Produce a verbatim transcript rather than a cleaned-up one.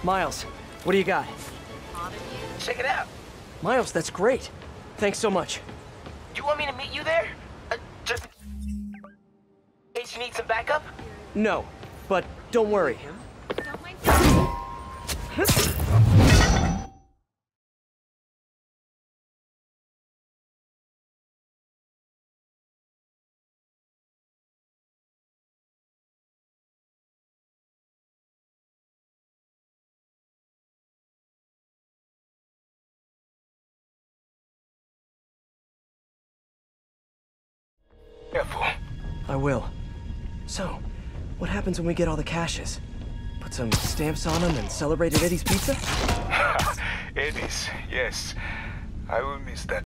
Miles, what do you got? Check it out. Miles, that's great. Thanks so much. You want me to meet you there? Uh, just in case you need some backup? No, but don't worry. Don't mind Careful. I will. So, what happens when we get all the caches? Put some stamps on them and celebrate at Eddie's Pizza? Eddie's, yes. I will miss that.